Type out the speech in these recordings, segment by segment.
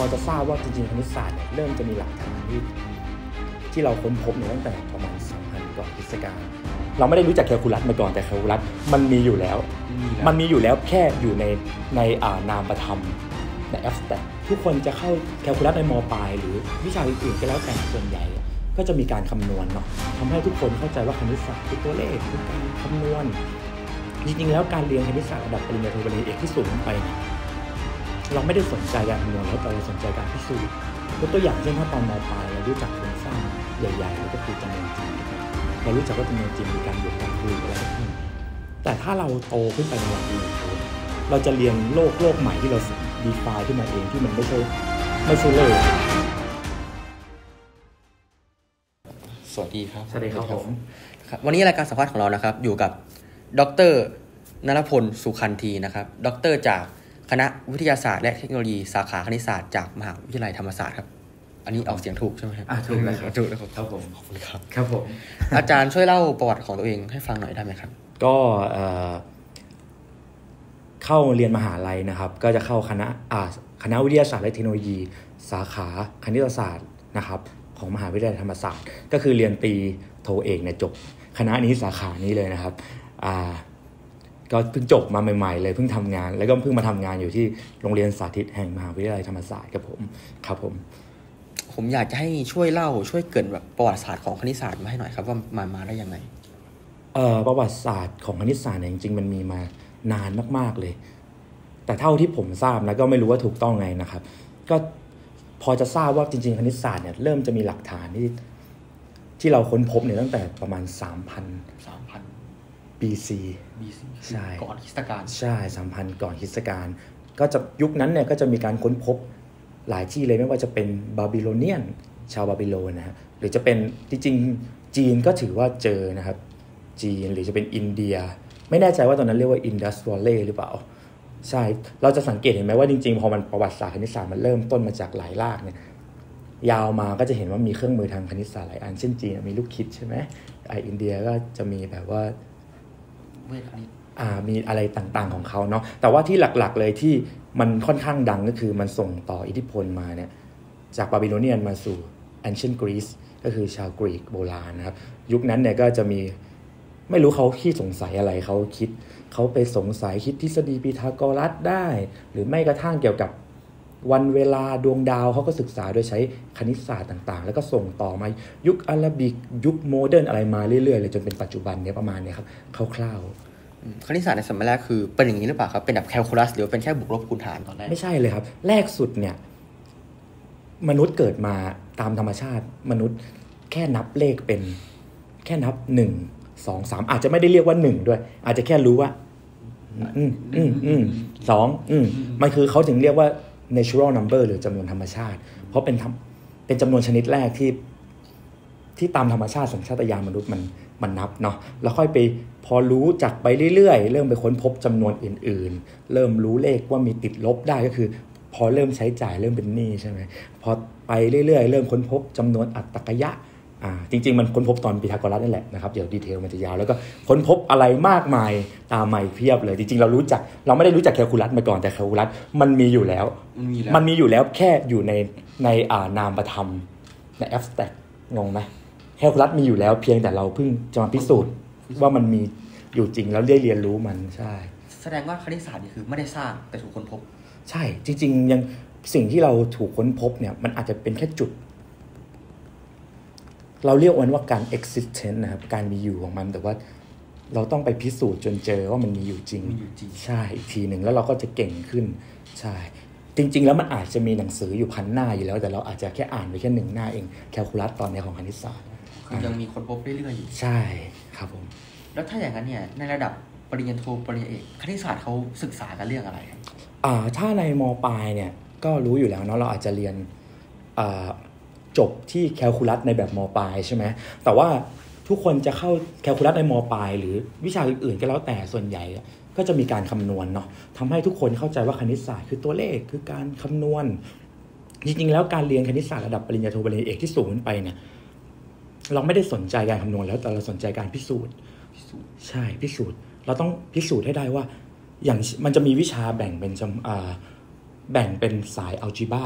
อจะทราบว่าจริงๆคณิตศาสตร์เนี่ยเริ่มจะมีหลักฐานที่เราค้นพบเนี่ยตั้งแต่ประมาณ 2,000 ก่อนคริสตกาลเราไม่ได้รู้จักแคลคูลัสมาก่อนแต่แคลคูลัสมันมีอยู่แล้วแค่อยู่ในนามธรรมในแอบสแตรกทุกคนจะเข้าแคลคูลัสในม.ปลายหรือวิชาอื่นๆก็แล้วแต่ส่วนใหญ่ก็จะมีการคำนวณเนาะทำให้ทุกคนเข้าใจว่าคณิตศาสตร์คือตัวเลขคือการคำนวณจริงๆแล้วการเรียนคณิตศาสตร์ระดับปริญญาโทปริญญาเอกที่สูงขึ้นไปเนี่ยเราไม่ได้สนใจการคำนวณแล้วแต่เราสนใจการพิสูจน์ยกตัวอย่างเช่นถ้าตอนม.ปลายเรารู้จักโครงสร้างใหญ่ๆแล้วก็คือจำนวนจริงเรารู้จักว่าจำนวนจริงมีการบวกการคูณอะไรก็ตามแต่ถ้าเราโตขึ้นไปในระดับปริญญาโทเราจะเรียนโลกใหม่ที่เราdefine ขึ้นมาเองที่มันไม่ใช่เลขสวัสดีครับผมครับวันนี้รายการสัมภาษณ์ของเรานะครับอยู่กับดร.นรพลสุขันธีนะครับด็อกเตอร์จากคณะวิทยาศาสตร์และเทคโนโลยีสาขาคณิตศาสตร์จากมหาวิทยาลัยธรรมศาสตร์ครับอันนี้ออกเสียงถูกใช่ไหมครับถูกแล้วครับครับผมขอบคุณครับครับผมอาจารย์ช่วยเล่าประวัติของตัวเองให้ฟังหน่อยได้ไหมครับก็เข้าเรียนมหาลัยนะครับก็จะเข้าคณะวิทยาศาสตร์และเทคโนโลยีสาขาคณิตศาสตร์นะครับของมหาวิทยาลัยธรรมศาสตร์ก็คือเรียนตรีโทเอกเนี่ยจบคณะนี้สาขานี้เลยนะครับก็เพิ่งจบมาใหม่ๆเลยเพิ่งทำงานแล้วก็เพิ่งมาทำงานอยู่ที่โรงเรียนสาธิตแห่งมหาวิทยาลัยธรรมศาสตร์ครับผมอยากจะให้ช่วยเกริ่นแบบประวัติศาสตร์ของคณิตศาสตร์มาให้หน่อยครับว่ามาได้ยังไงประวัติศาสตร์ของคณิตศาสตร์เนี่ยจริงๆมันมีมานานมากๆเลยแต่เท่าที่ผมทราบนะก็ไม่รู้ว่าถูกต้องไงนะครับก็พอจะทราบว่าจริงๆคณิตศาสตร์เนี่ยเริ่มจะมีหลักฐานที่เราค้นพบเนี่ยตั้งแต่ประมาณ 3,000 BC ใช่ก่อนคริสตกาลใช่ 3,000 ก่อนคริสตกาลก็จะยุคนั้นเนี่ยก็จะมีการค้นพบหลายที่เลยไม่ว่าจะเป็นบาบิโลเนียนชาวบาบิโลนนะฮะหรือจะเป็นจริงๆจีนก็ถือว่าเจอนะครับจีนหรือจะเป็นอินเดียไม่แน่ใจว่าตอนนั้นเรียกว่าอินดัสวัลเลย์หรือเปล่าใช่เราจะสังเกตเห็นไหมว่าจริงๆพอมันประวัติศาสตร์คณิตศาสตร์มันเริ่มต้นมาจากหลายรากเนี่ยยาวมาก็จะเห็นว่ามีเครื่องมือทางคณิตศาสตร์หลายอันเช่นจีนมีลูกคิดใช่ไหมอินเดียก็จะมีแบบว่าเวทคณิตมีอะไรต่างๆของเขาเนาะแต่ว่าที่หลักๆเลยที่มันค่อนข้างดังก็คือมันส่งต่ออิทธิพลมาเนี่ยจากบาบิโลเนียนมาสู่ Ancient Greece ก็คือชาวกรีกโบราณนะครับยุคนั้นเนี่ยก็จะมีไม่รู้เขาขี้สงสัยอะไรเขาไปสงสัยคิดทฤษฎีพีทาโกรัสได้หรือไม่กระทั่งเกี่ยวกับวันเวลาดวงดาวเขาก็ศึกษาโดยใช้คณิตศาสตร์ต่างๆแล้วก็ส่งต่อมายุคอาราบิกยุคโมเดิร์นอะไรมาเรื่อยๆเลยจนเป็นปัจจุบันเนี่ยประมาณนี้ครับคร่าวๆคณิตศาสตร์ในสมัยแรกคือเป็นอย่างนี้หรือเปล่าครับเป็นแบบแคลคูลัสหรือเป็นแค่บวกลบคูณหารตอนแรกไม่ใช่เลยครับแรกสุดเนี่ยมนุษย์เกิดมาตามธรรมชาติมนุษย์แค่นับเลขเป็นแค่นับ1 2 3อาจจะไม่ได้เรียกว่า1ด้วยอาจจะแค่รู้ว่า2มันคือเขาถึงเรียกว่า natural number หรือจำนวนธรรมชาติเพราะเป็นจำนวนชนิดแรกที่ตามธรรมชาติสัญชาตญาณมนุษย์มันนับเนาะแล้วค่อยไปพอรู้จักไปเรื่อยๆเริ่มไปค้นพบจำนวนอื่นๆเริ่มรู้เลขว่ามีติดลบได้ก็คือพอเริ่มใช้จ่ายเริ่มเป็นหนี้ใช่ไหมพอไปเรื่อยๆเริ่มค้นพบจำนวนอัตตกยะจริงๆมันค้นพบตอนพีทาโกรัสนั่นแหละนะครับเดี๋ยวดีเทลมันจะยาวแล้วก็ค้นพบอะไรมากมายตามมาเพียบเลยจริงๆเราไม่ได้รู้จักแคลคูลัสมาก่อนแต่แคลคูลัสมันมีอยู่แล้วแค่อยู่ในนามธรรมในแอบสแตรกงงไหมแคลคูลัสมีอยู่แล้วเพียงแต่เราเพิ่งจะมาพิสูจน์ว่ามันมีอยู่จริงแล้วได้เรียนรู้มันใช่แสดงว่าคณิตศาสตร์นี่คือไม่ได้สร้างแต่ถูกค้นพบใช่จริงๆยังสิ่งที่เราถูกค้นพบเนี่ยมันอาจจะเป็นแค่จุดเราเรียกมันว่าการ existence นะครับการมีอยู่ของมันแต่ว่าเราต้องไปพิสูจน์จนเจอว่ามันมีอยู่จริงใช่อีกทีหนึ่งแล้วเราก็จะเก่งขึ้นใช่จริงๆแล้วมันอาจจะมีหนังสืออยู่1,000 หน้าอยู่แล้วแต่เราอาจจะแค่อ่านไปแค่1 หน้าเองแคลคูลัสตอนนี้ของคณิตศาสตร์ยังมีค้นพบเรื่อยๆอยู่ใช่ครับผมแล้วถ้าอย่างนั้นเนี่ยในระดับปริญญาโทปริญญาเอกคณิตศาสตร์เขาศึกษากันเรื่องอะไรครับถ้าในม.ปลายเนี่ยก็รู้อยู่แล้วเนาะเราอาจจะเรียนจบที่แคลคูลัสในแบบม.ปลายใช่ไหมแต่ว่าทุกคนจะเข้าแคลคูลัสในม.ปลายหรือวิชาอื่นๆก็แล้วแต่ส่วนใหญ่ก็จะมีการคำนวณเนาะทำให้ทุกคนเข้าใจว่าคณิตศาสตร์คือตัวเลขคือการคำนวณจริงๆแล้วการเรียนคณิตศาสตร์ระดับปริญญาโทปริญญาเอกที่สูงขึ้นไปเนี่ยเราไม่ได้สนใจการคำนวณแล้วแต่เราสนใจการพิสูจน์ใช่พิสูจน์เราต้องพิสูจน์ให้ได้ว่าอย่างมันจะมีวิชาแบ่งเป็นสายอัลจีบรา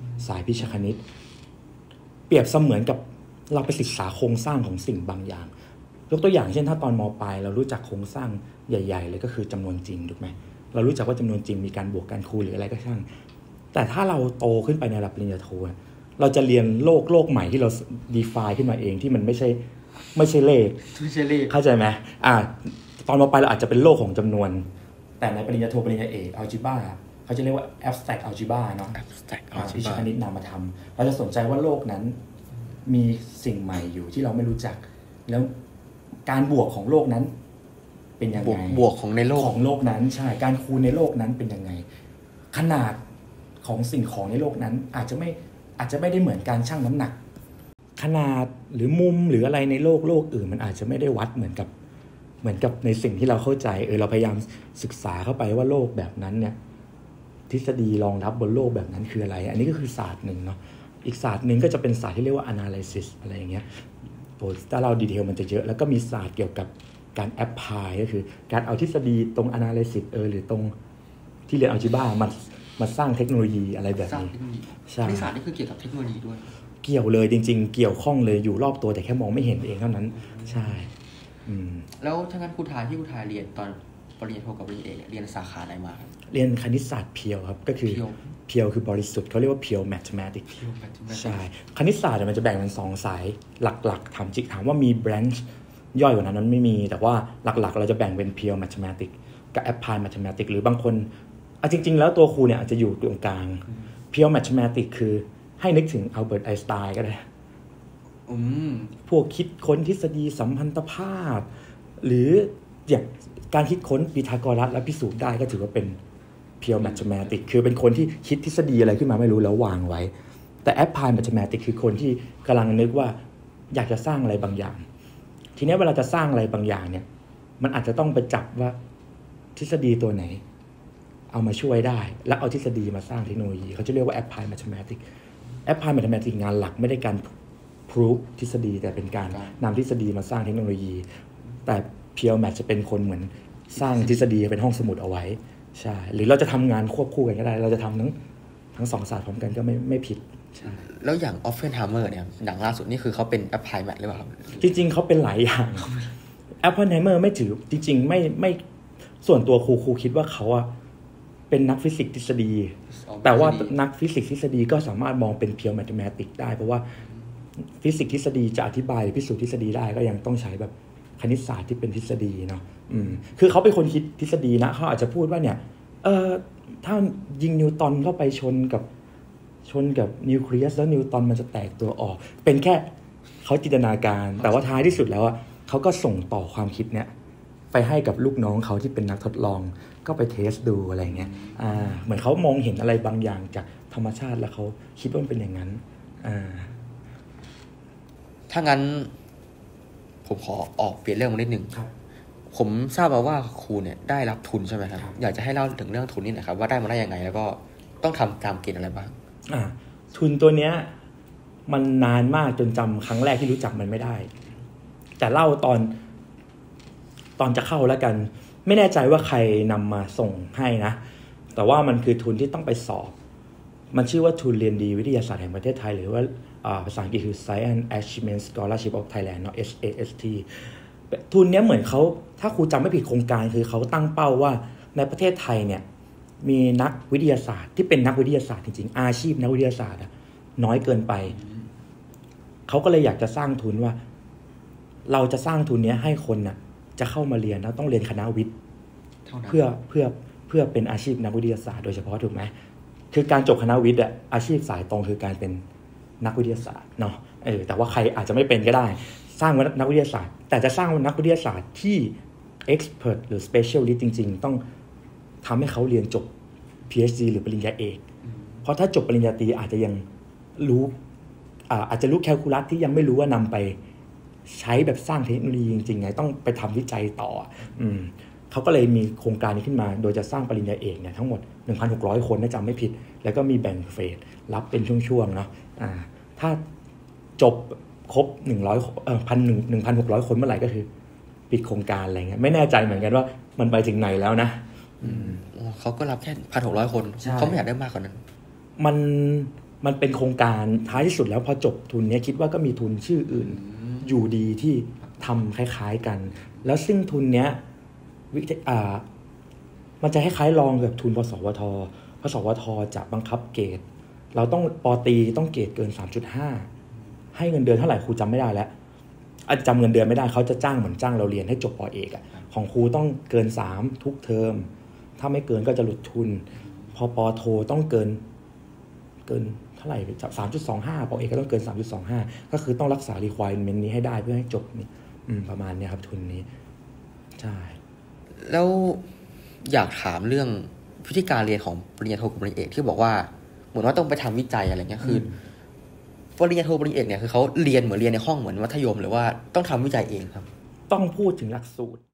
สายพิชคณิตเปรียบเสมือนกับเราไปศึกษาโครงสร้างของสิ่งบางอย่างยกตัวอย่างเช่นถ้าตอนม.ปลายเรารู้จักโครงสร้างใหญ่ๆเลยก็คือจำนวนจริงถูกไหมเรารู้จักว่าจำนวนจริงมีการบวกการคูณหรืออะไรก็ช่างแต่ถ้าเราโตขึ้นไปในระดับปริญญาโทเราจะเรียนโลกใหม่ที่เรา define ขึ้นมาเองที่มันไม่ใช่เลขเข้าใจไหมตอนม.ปลายเราอาจจะเป็นโลกของจำนวนแต่ในปริญญาโทปริญญาเอกอัลจีบราเขาจะเรียกว่า abstract algebra เนาะ abstract วิชาคณิตนามธรรมเราจะสนใจว่าโลกนั้นมีสิ่งใหม่อยู่ที่เราไม่รู้จักแล้วการบวกของโลกนั้นเป็นยังไงบวกของในโลกของโลกนั้นใช่การคูณในโลกนั้นเป็นยังไงขนาดของสิ่งของในโลกนั้นอาจจะไม่ได้เหมือนการชั่งน้ำหนักขนาดหรือมุมหรืออะไรในโลกอื่นมันอาจจะไม่ได้วัดเหมือนกับในสิ่งที่เราเข้าใจเราพยายามศึกษาเข้าไปว่าโลกแบบนั้นเนี่ยทฤษฎีรองรับบนโลกแบบนั้นคืออะไรอันนี้ก็คือศาสตร์หนึ่งเนาะอีกศาสตร์หนึ่งก็จะเป็นศาสตร์ที่เรียกว่า analysis อะไรอย่างเงี้ยถ้าเราดีเทลมันจะเยอะแล้วก็มีศาสตร์เกี่ยวกับการ apply ก็คือการเอาทฤษฎีตรง analysis หรือตรงที่เรียน algebra มาสร้างเทคโนโลยีอะไรแบบนี้ใช่ศาสตร์นี่คือเกี่ยวกับเทคโนโลยีด้วยเกี่ยวเลยจริงๆเกี่ยวข้องเลยอยู่รอบตัวแต่แค่มองไม่เห็นเองเท่านั้นใช่แล้วถ้างั้นครูทายเรียนตอนปริญญาโทกับปริญญาเอกเรียนสาขาไหนมาครับเรียนคณิตศาสตร์เพียวครับก็คือเพียวคือบริสุทธิ์เขาเรียกว่า pure mathematics ใช่คณิตศาสตร์มันจะแบ่งเป็น2สายหลักๆถามว่ามี branch ย่อยกว่านั้นไม่มีแต่ว่าหลักๆเราจะแบ่งเป็น pure mathematics กับ applied mathematics หรือบางคนจริงๆแล้วตัวครูเนี่ยอาจจะอยู่ตรงกลาง pure mathematics คือให้นึกถึงอัลเบิร์ตไอน์สไตน์ก็ได้พวกคิดค้นทฤษฎีสัมพันธภาพหรืออย่างการคิดค้นพีทาโกรัสและพิสูจน์ได้ก็ถือว่าเป็น pure mathematics คือเป็นคนที่คิดทฤษฎีอะไรขึ้นมาไม่รู้แล้ววางไว้แต่ applied mathematics คือคนที่กำลังนึกว่าอยากจะสร้างอะไรบางอย่างทีนี้เวลาจะสร้างอะไรบางอย่างเนี่ยมันอาจจะต้องไปจับว่าทฤษฎีตัวไหนเอามาช่วยได้แล้วเอาทฤษฎีมาสร้างเทคโนโลยีเขาจะเรียกว่า applied mathematics applied mathematics งานหลักไม่ได้การ proof ทฤษฎีแต่เป็นการนำทฤษฎีมาสร้างเทคโนโลยีแต่pure math จะเป็นคนเหมือนสร้างทฤษฎีเป็นห้องสมุดเอาไว้ใช่หรือเราจะทำงานควบคู่กันก็ได้เราจะทำทั้งสองศาสตร์พร้อมกันก็ไม่ผิดใช่แล้วอย่าง Oppenheimer เนี่ยหนังล่าสุดนี่คือเขาเป็น Applied Math หรือเปล่าครับจริงๆเขาเป็นหลายอย่าง Oppenheimer ไม่ถือจริงๆไม่ส่วนตัวครูคิดว่าเขาเป็นนักฟิสิกส์ทฤษฎีแต่ว่านักฟิสิกส์ทฤษฎีก็สามารถมองเป็น pure mathematics ได้เพราะว่าฟิสิกส์ทฤษฎีจะอธิบายหรือพิสูจน์ทฤษฎีได้ก็ยังต้องใช้แบบคณิตศาสตร์ที่เป็นทฤษฎีเนาะคือเขาเป็นคนคิดทฤษฎีนะเขาอาจจะพูดว่าเนี่ยถ้ายิงนิวตันเข้าไปชนกับนิวเคลียสแล้วนิวตันมันจะแตกตัวออกเป็นแค่เขาจินตนาการแต่ว่าท้ายที่สุดแล้วเขาก็ส่งต่อความคิดเนี่ยไปให้กับลูกน้องเขาที่เป็นนักทดลองก็ไปเทสดูอะไรเงี้ยเหมือนเขามองเห็นอะไรบางอย่างจากธรรมชาติแล้วเขาคิดว่ามันเป็นอย่างนั้นถ้างั้นผมขอออกเปลี่ยนเรื่องมานิดนึงผมทราบมาว่าครูเนี่ยได้รับทุนใช่ไหมครับอยากจะให้เล่าถึงเรื่องทุนนี่หน่อยครับว่าได้มาได้ยังไงแล้วก็ต้องทำตามเกณฑ์อะไรบ้างทุนตัวเนี้ยมันนานมากจนจำครั้งแรกที่รู้จักมันไม่ได้แต่เล่าตอนจะเข้าแล้วกันไม่แน่ใจว่าใครนำมาส่งให้นะแต่ว่ามันคือทุนที่ต้องไปสอบมันชื่อว่าทุนเรียนดีวิทยาศาสตร์แห่งประเทศไทยหรือว่าภาษาอังกฤษคือ Science Achievement Scholarship of Thailand เนาะ SAST ทุนเนี้ยเหมือนเขาถ้าครูจำไม่ผิดโครงการคือเขาตั้งเป้าว่าในประเทศไทยเนี่ยมีนักวิทยาศาสตร์ที่เป็นนักวิทยาศาสตร์จริงๆอาชีพนักวิทยาศาสตร์น้อยเกินไปเขาก็เลยอยากจะสร้างทุนว่าเราจะสร้างทุนเนี้ยให้คนน่ะจะเข้ามาเรียนแล้วต้องเรียนคณะวิทย์เพื่อเป็นอาชีพนักวิทยาศาสตร์โดยเฉพาะถูกไหมคือการจบคณะวิทย์อาชีพสายตรงคือการเป็นนักวิทยาศาสตร์เนาะแต่ว่าใครอาจจะไม่เป็นก็ได้สร้างนักวิทยาศาสตร์แต่จะสร้างนักวิทยาศาสตร์ที่ expert หรือ specialist จริงๆต้องทำให้เขาเรียนจบ PhD หรือปริญญาเอกเพราะถ้าจบปริญญาตรีอาจจะยังรู้อาจจะรู้แคลคูลัสที่ยังไม่รู้ว่านำไปใช้แบบสร้างเทคโนโลยีจริงๆไงต้องไปทำวิจัยต่อเขาก็เลยมีโครงการนี้ขึ้นมาโดยจะสร้างปริญญาเอกเนี่ยทั้งหมด 1,600 คนถ้าจำไม่ผิดแล้วก็มีแบ่งเฟสรับเป็นช่วงๆเนาะถ้าจบครบ1,600 คนเมื่อไหร่ก็คือปิดโครงการอะไรเงี้ยไม่แน่ใจเหมือนกันว่ามันไปถึงไหนแล้วนะเขาก็รับแค่ 1,600 คนเขาไม่อยากได้มากกว่านั้นมันเป็นโครงการท้ายที่สุดแล้วพอจบทุนเนี้ยคิดว่าก็มีทุนชื่ออื่นอยู่ดีที่ทำคล้ายๆกันแล้วซึ่งทุนเนี้ยมันจะคล้ายๆรองกับทุนพสวทจะบังคับเกรดเราต้องปตรีต้องเกรดเกิน 3.5 ให้เงินเดือนเท่าไหร่ครูจำไม่ได้แล้วจำเงินเดือนไม่ได้เขาจะจ้างเหมือนจ้างเราเรียนให้จบป.เอกอ่ะของครูต้องเกิน3ทุกเทอมถ้าไม่เกินก็จะหลุดทุนพอป.โทต้องเกินเท่าไหร่จาก 3.25 ป.เอกก็ต้องเกิน 3.25 ก็คือต้องรักษา requirement นี้ให้ได้เพื่อให้จบนี่ประมาณนี้ครับทุนนี้ใช่แล้วอยากถามเรื่องวิธีการเรียนของปริญญาโทกับปริญญาเอกที่บอกว่าเหมือนว่าต้องไปทำวิจัยอะไรเงี้ยคือปริญญาโทปริญญาเอกเนี่ยคือเขาเรียนเหมือนเรียนในห้องเหมือนมัธยมหรือว่าต้องทำวิจัยเองครับต้องพูดถึงหลักสูตร